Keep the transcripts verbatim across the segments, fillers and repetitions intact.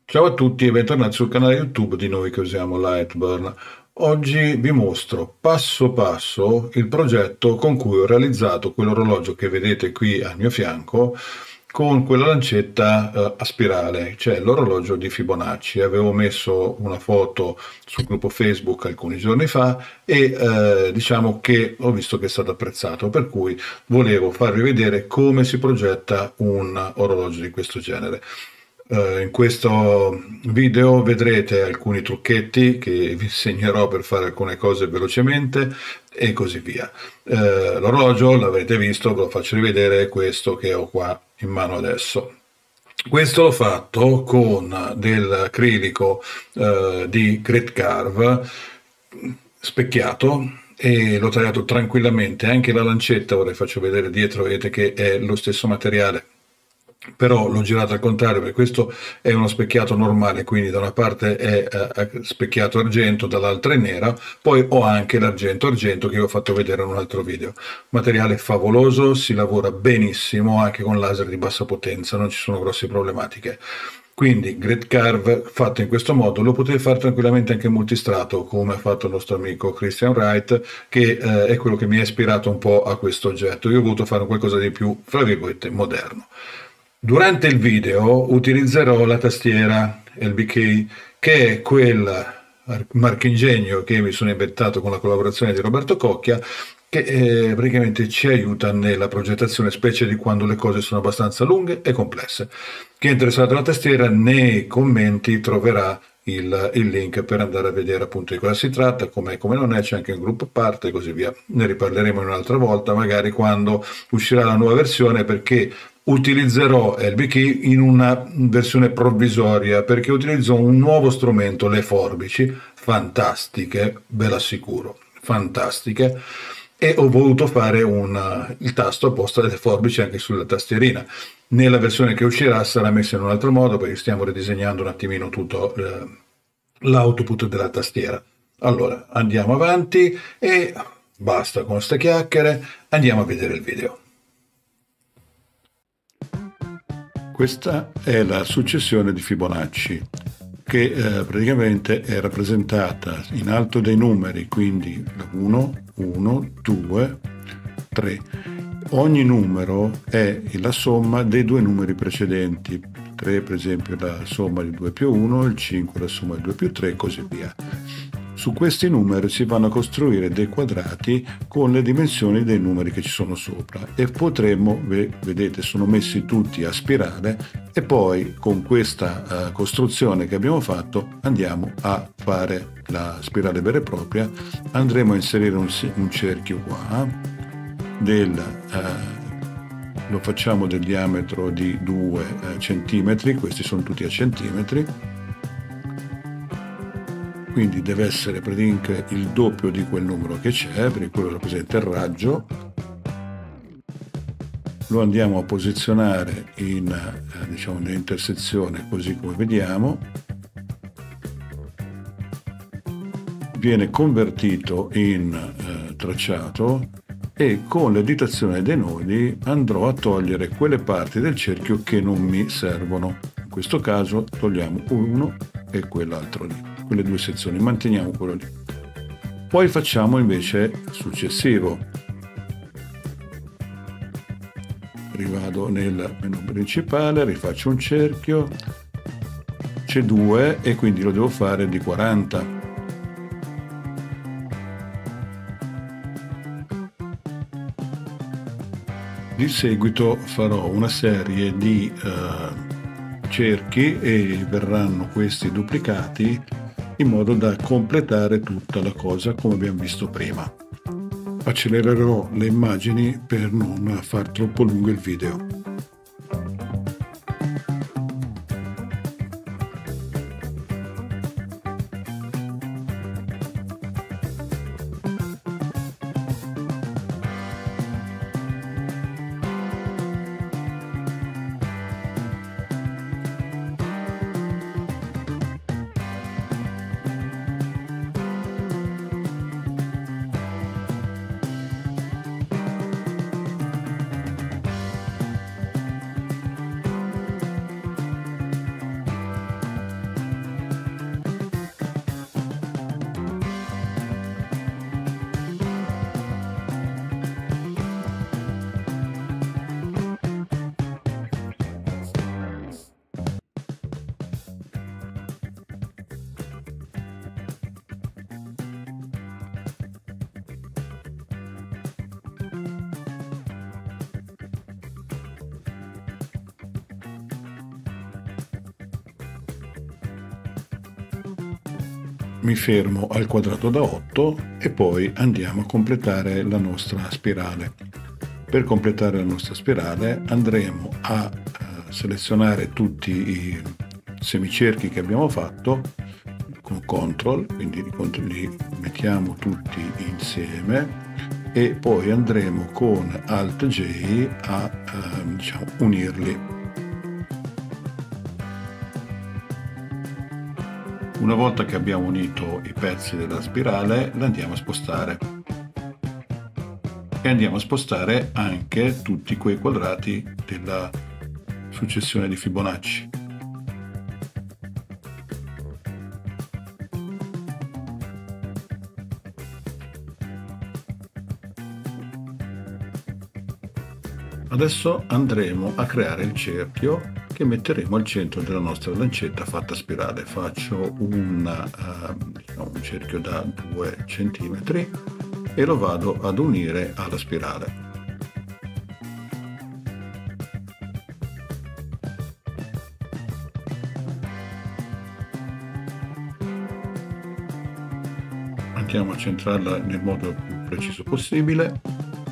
Ciao a tutti e bentornati sul canale YouTube di noi che usiamo Lightburn. Oggi vi mostro passo passo il progetto con cui ho realizzato quell'orologio che vedete qui al mio fianco con quella lancetta eh, a spirale, cioè l'orologio di Fibonacci. Avevo messo una foto sul gruppo Facebook alcuni giorni fa e eh, diciamo che ho visto che è stato apprezzato, per cui volevo farvi vedere come si progetta un orologio di questo genere. Eh, in questo video vedrete alcuni trucchetti che vi insegnerò per fare alcune cose velocemente e così via. Eh, l'orologio l'avrete visto, ve lo faccio rivedere, è questo che ho qua in mano adesso. Questo l'ho fatto con dell'acrilico eh, di Great Carve specchiato e l'ho tagliato tranquillamente. Anche la lancetta, ora vi faccio vedere dietro, vedete che è lo stesso materiale, però l'ho girato al contrario perché questo è uno specchiato normale, quindi da una parte è eh, specchiato argento, dall'altra è nera. Poi ho anche l'argento argento che vi ho fatto vedere in un altro video. Materiale favoloso, si lavora benissimo anche con laser di bassa potenza, non ci sono grosse problematiche. Quindi Great Carve fatto in questo modo lo potete fare tranquillamente anche in multistrato, come ha fatto il nostro amico Christian Wright, che eh, è quello che mi ha ispirato un po' a questo oggetto. Io ho voluto fare qualcosa di più, fra virgolette, moderno. Durante il video utilizzerò la tastiera L B K, che è quel marchingegno che mi sono inventato con la collaborazione di Roberto Cocchia, che eh, praticamente ci aiuta nella progettazione, specie di quando le cose sono abbastanza lunghe e complesse. Chi è interessato alla tastiera, nei commenti troverà il, il link per andare a vedere appunto di cosa si tratta, come come non è, c'è anche un gruppo a parte e così via. Ne riparleremo un'altra volta, magari quando uscirà la nuova versione, perché utilizzerò L B Key in una versione provvisoria, perché utilizzo un nuovo strumento, le forbici, fantastiche, ve l'assicuro, fantastiche, e ho voluto fare un, il tasto apposta delle forbici anche sulla tastierina. Nella versione che uscirà sarà messa in un altro modo, perché stiamo ridisegnando un attimino tutto eh, l'output della tastiera. Allora, andiamo avanti e basta con queste chiacchiere, andiamo a vedere il video. Questa è la successione di Fibonacci, che eh, praticamente è rappresentata in alto dei numeri, quindi uno, uno, due, tre. Ogni numero è la somma dei due numeri precedenti. tre per esempio è la somma di due più uno, il cinque è la somma di due più tre e così via. Su questi numeri si vanno a costruire dei quadrati con le dimensioni dei numeri che ci sono sopra, e potremmo, vedete, sono messi tutti a spirale, e poi con questa uh, costruzione che abbiamo fatto andiamo a fare la spirale vera e propria. Andremo a inserire un, un cerchio qua, del, uh, lo facciamo del diametro di due centimetri, questi sono tutti a centimetri, quindi deve essere praticamente il doppio di quel numero che c'è, perché quello rappresenta il raggio. Lo andiamo a posizionare in, eh, diciamo, nell'intersezione, così come vediamo. Viene convertito in eh, tracciato, e con l'editazione dei nodi andrò a togliere quelle parti del cerchio che non mi servono. In questo caso togliamo uno e quell'altro lì, quelle due sezioni, manteniamo quello lì. Poi facciamo invece il successivo. Rivado nel menu principale, rifaccio un cerchio, c'è due e quindi lo devo fare di quaranta. Di seguito farò una serie di uh, cerchi e verranno questi duplicati in modo da completare tutta la cosa come abbiamo visto prima. Accelererò le immagini per non far troppo lungo il video. mi fermo al quadrato da otto e poi andiamo a completare la nostra spirale. Per completare la nostra spirale andremo a eh, selezionare tutti i semicerchi che abbiamo fatto con control, quindi li mettiamo tutti insieme e poi andremo con alt J a eh, diciamo, unirli. Una volta che abbiamo unito i pezzi della spirale, la andiamo a spostare e andiamo a spostare anche tutti quei quadrati della successione di Fibonacci. Adesso andremo a creare il cerchio che metteremo al centro della nostra lancetta fatta spirale. Faccio una, uh, diciamo, un cerchio da due centimetri e lo vado ad unire alla spirale. Andiamo a centrarla nel modo più preciso possibile.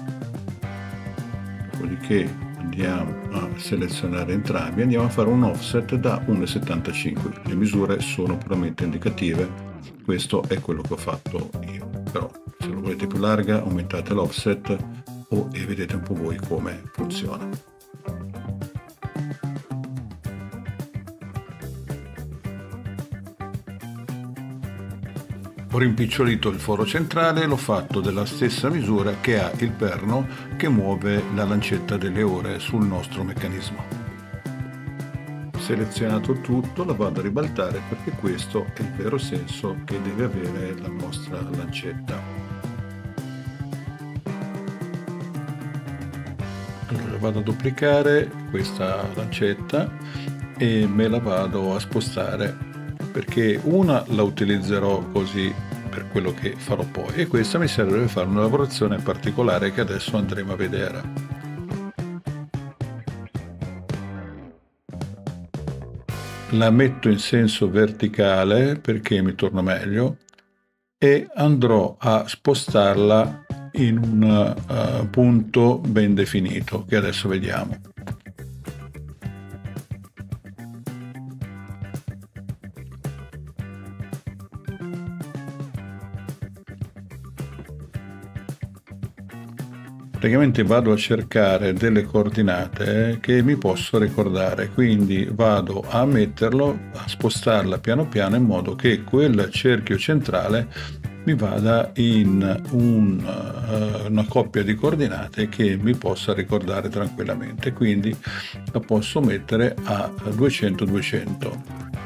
Dopodiché andiamo a selezionare entrambi, andiamo a fare un offset da uno virgola settantacinque. Le misure sono puramente indicative, questo è quello che ho fatto io, però se lo volete più larga aumentate l'offset o e vedete un po' voi come funziona. Ho rimpicciolito il foro centrale e l'ho fatto della stessa misura che ha il perno che muove la lancetta delle ore sul nostro meccanismo. Selezionato tutto, la vado a ribaltare perché questo è il vero senso che deve avere la nostra lancetta. Allora vado a duplicare questa lancetta e me la vado a spostare, perché una la utilizzerò così per quello che farò poi e questa mi serve per fare una lavorazione particolare che adesso andremo a vedere. La metto in senso verticale perché mi torna meglio e andrò a spostarla in un uh, punto ben definito che adesso vediamo. Praticamente vado a cercare delle coordinate che mi posso ricordare, quindi vado a metterlo, a spostarla piano piano in modo che quel cerchio centrale mi vada in un, uh, una coppia di coordinate che mi possa ricordare tranquillamente, quindi la posso mettere a duecento duecento.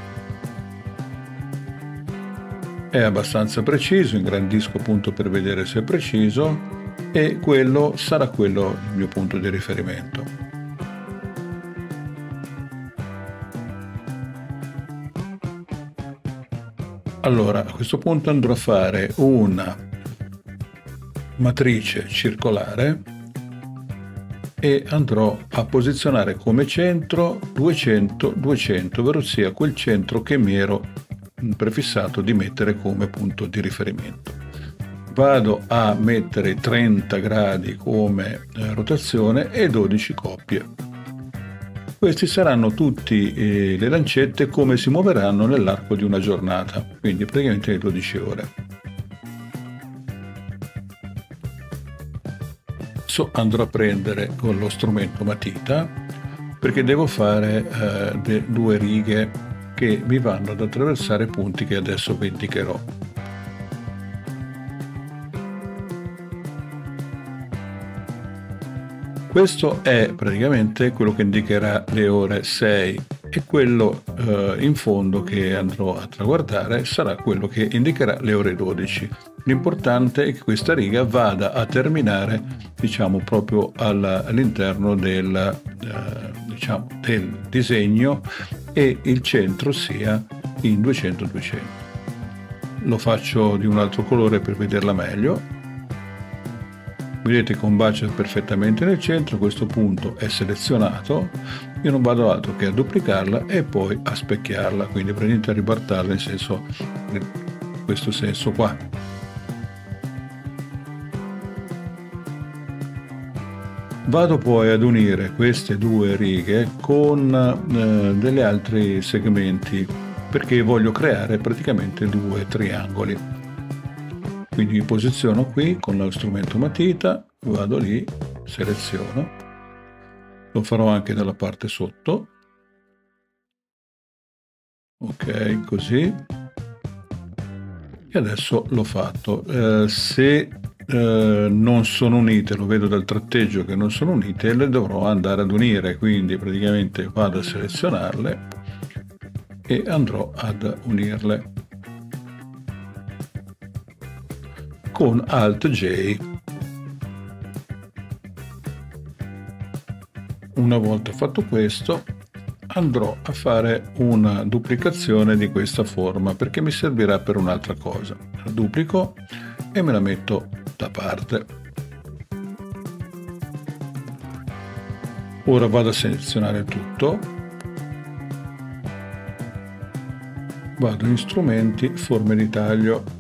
È abbastanza preciso, ingrandisco appunto per vedere se è preciso. E quello sarà quello il mio punto di riferimento. Allora, a questo punto andrò a fare una matrice circolare e andrò a posizionare come centro duecento duecento, ovvero sia quel centro che mi ero prefissato di mettere come punto di riferimento. Vado a mettere trenta gradi come eh, rotazione e dodici coppie. Questi saranno tutti eh, le lancette come si muoveranno nell'arco di una giornata, quindi praticamente le dodici ore. Adesso andrò a prendere con lo strumento matita perché devo fare eh, due righe che mi vanno ad attraversare punti che adesso vi indicherò. Questo è praticamente quello che indicherà le ore sei e quello eh, in fondo che andrò a traguardare sarà quello che indicherà le ore dodici. L'importante è che questa riga vada a terminare, diciamo, proprio all'interno del, eh, diciamo, del disegno e il centro sia in duecento duecento. Lo faccio di un altro colore per vederla meglio. Vedete che combacia perfettamente nel centro, questo punto è selezionato, io non vado altro che a duplicarla e poi a specchiarla, quindi praticamente a ribaltarla, nel senso questo senso qua. Vado poi ad unire queste due righe con eh, degli altri segmenti, perché voglio creare praticamente due triangoli. Quindi mi posiziono qui con lo strumento matita, vado lì, seleziono, lo farò anche dalla parte sotto, ok, così, e adesso l'ho fatto. Eh, se eh, non sono unite, lo vedo dal tratteggio che non sono unite, le dovrò andare ad unire, quindi praticamente vado a selezionarle e andrò ad unirle con Alt J. Una volta fatto questo, andrò a fare una duplicazione di questa forma, perché mi servirà per un'altra cosa. La duplico e me la metto da parte. Ora vado a selezionare tutto, vado in strumenti, forme di taglio.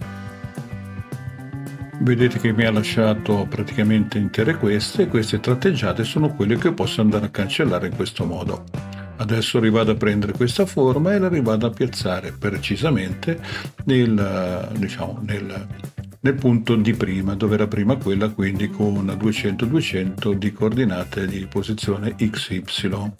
Vedete che mi ha lasciato praticamente intere queste, e queste tratteggiate sono quelle che posso andare a cancellare in questo modo. Adesso rivado a prendere questa forma e la rivado a piazzare precisamente nel, diciamo, nel, nel punto di prima, dove era prima quella, quindi con duecento duecento di coordinate di posizione X Y.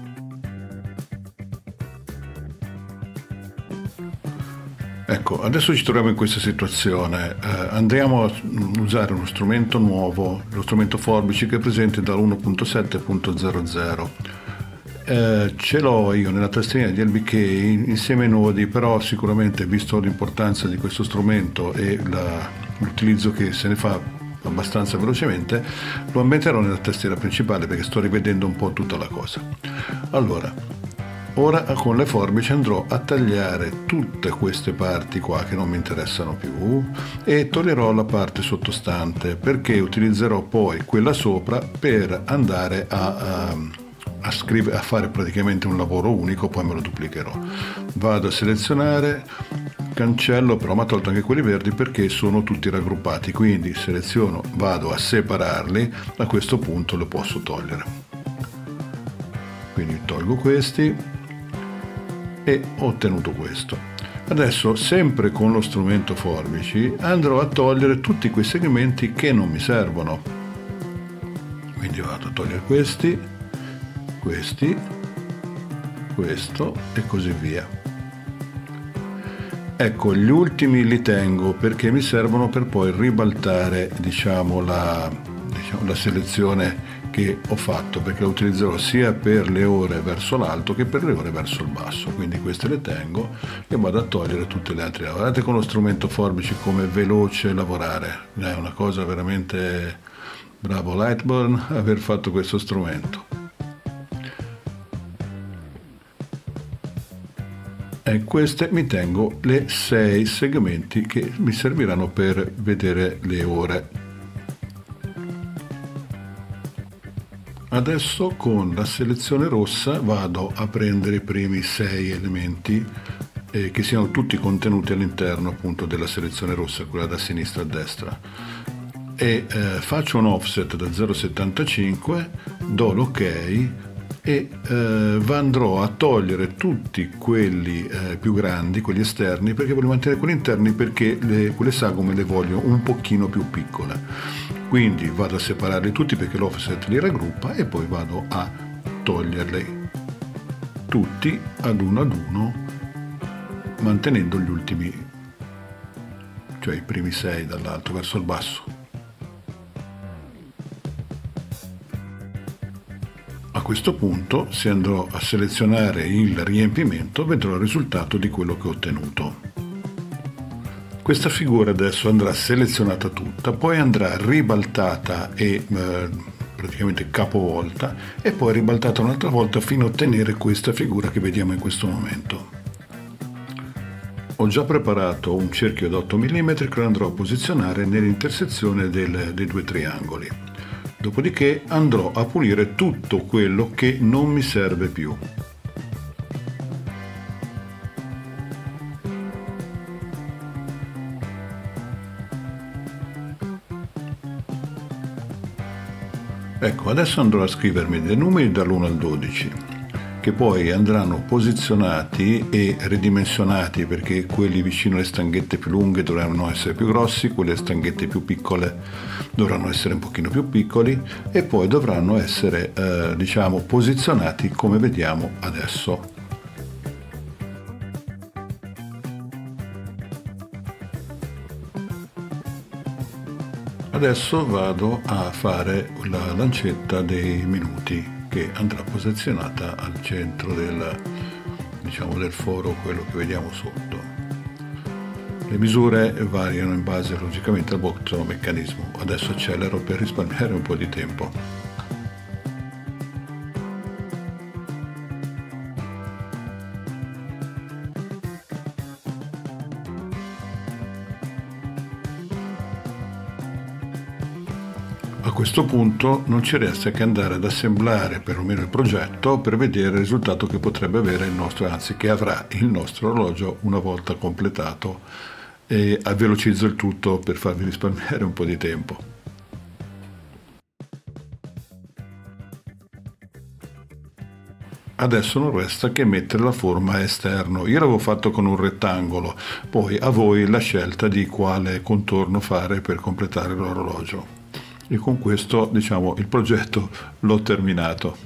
Ecco, adesso ci troviamo in questa situazione. Eh, andiamo a usare uno strumento nuovo, lo strumento forbici, che è presente dal uno punto sette punto zero zero. Eh, ce l'ho io nella tastierina di L B K insieme ai nodi, però sicuramente, visto l'importanza di questo strumento e l'utilizzo che se ne fa abbastanza velocemente, lo ambienterò nella tastiera principale, perché sto rivedendo un po' tutta la cosa. Allora, ora con le forbici andrò a tagliare tutte queste parti qua che non mi interessano più e toglierò la parte sottostante, perché utilizzerò poi quella sopra per andare a, a, a, scrivere, a fare praticamente un lavoro unico, poi me lo duplicherò. Vado a selezionare, cancello, però mi ha tolto anche quelli verdi perché sono tutti raggruppati, quindi seleziono, vado a separarli, a questo punto lo posso togliere. Quindi tolgo questi e ho ottenuto questo. Adesso, sempre con lo strumento forbici, andrò a togliere tutti quei segmenti che non mi servono. Quindi vado a togliere questi, questi, questo e così via. Ecco, gli ultimi li tengo perché mi servono per poi ribaltare, diciamo, la, diciamo, la selezione che ho fatto, perché la utilizzerò sia per le ore verso l'alto che per le ore verso il basso. Quindi queste le tengo e vado a togliere tutte le altre. Guardate con lo strumento forbici come è veloce lavorare, è una cosa veramente bravo Lightburn aver fatto questo strumento. E queste mi tengo le sei segmenti che mi serviranno per vedere le ore. Adesso con la selezione rossa vado a prendere i primi sei elementi eh, che siano tutti contenuti all'interno appunto della selezione rossa, quella da sinistra a destra, e eh, faccio un offset da zero virgola settantacinque, do l'ok e eh, andrò a togliere tutti quelli eh, più grandi, quelli esterni, perché voglio mantenere quelli interni, perché le, quelle sagome le voglio un pochino più piccole. Quindi vado a separarli tutti perché l'offset li raggruppa e poi vado a toglierli tutti ad uno ad uno, mantenendo gli ultimi, cioè i primi sei dall'alto verso il basso. A questo punto, se andrò a selezionare il riempimento, vedrò il risultato di quello che ho ottenuto. Questa figura adesso andrà selezionata tutta, poi andrà ribaltata e eh, praticamente capovolta, e poi ribaltata un'altra volta fino a ottenere questa figura che vediamo in questo momento. Ho già preparato un cerchio da otto millimetri che lo andrò a posizionare nell'intersezione del, dei due triangoli. Dopodiché andrò a pulire tutto quello che non mi serve più. Ecco, adesso andrò a scrivermi dei numeri dall'uno al dodici, che poi andranno posizionati e ridimensionati, perché quelli vicino alle stanghette più lunghe dovranno essere più grossi, quelle stanghette più piccole dovranno essere un pochino più piccoli, e poi dovranno essere, eh, diciamo, posizionati come vediamo adesso. Adesso vado a fare la lancetta dei minuti, che andrà posizionata al centro del, diciamo, del foro, quello che vediamo sotto. Le misure variano in base logicamente al vostro meccanismo. Adesso accelero per risparmiare un po' di tempo. A questo punto non ci resta che andare ad assemblare perlomeno il progetto per vedere il risultato che potrebbe avere il nostro, anzi che avrà il nostro orologio una volta completato, e velocizzo il tutto per farvi risparmiare un po' di tempo. Adesso non resta che mettere la forma esterno. Io l'avevo fatto con un rettangolo, poi a voi la scelta di quale contorno fare per completare l'orologio. E con questo, diciamo, il progetto l'ho terminato.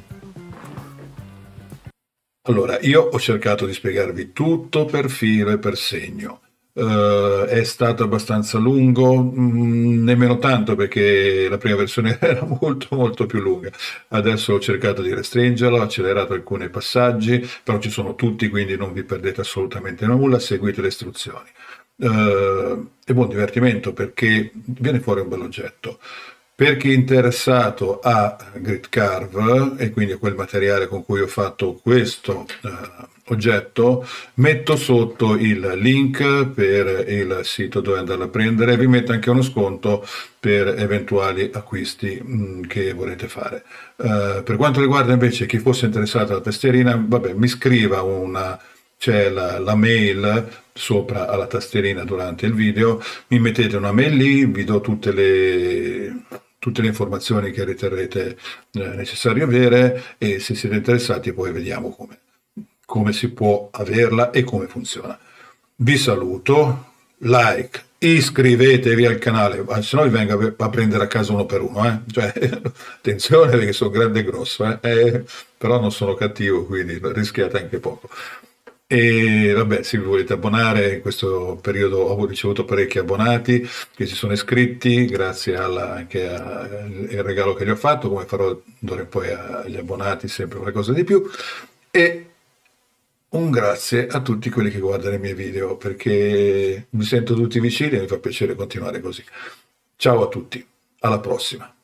Allora, io ho cercato di spiegarvi tutto per filo e per segno. Uh, è stato abbastanza lungo, mm, nemmeno tanto, perché la prima versione era molto molto più lunga. Adesso ho cercato di restringerlo, ho accelerato alcuni passaggi, però ci sono tutti, quindi non vi perdete assolutamente nulla, seguite le istruzioni. Uh, è buon divertimento perché viene fuori un bell'oggetto. Per chi è interessato a Grit Carve, e quindi a quel materiale con cui ho fatto questo eh, oggetto, metto sotto il link per il sito dove andarlo a prendere, e vi metto anche uno sconto per eventuali acquisti mh, che volete fare. Uh, per quanto riguarda invece chi fosse interessato alla tastierina, vabbè, mi scriva una... c'è la, la mail sopra alla tastierina durante il video, mi mettete una mail lì, vi do tutte le, tutte le informazioni che riterrete eh, necessario avere, e se siete interessati poi vediamo come, come si può averla e come funziona. Vi saluto, like, iscrivetevi al canale, se no vi vengo a prendere a casa uno per uno, eh? Cioè, attenzione perché sono grande e grosso, eh? Eh, però non sono cattivo, quindi rischiate anche poco. E vabbè, se vi volete abbonare, in questo periodo ho ricevuto parecchi abbonati che si sono iscritti, grazie alla, anche al regalo che gli ho fatto, come farò d'ora in poi agli abbonati sempre qualcosa di più. E un grazie a tutti quelli che guardano i miei video, perché mi sento tutti vicini e mi fa piacere continuare così. Ciao a tutti, alla prossima.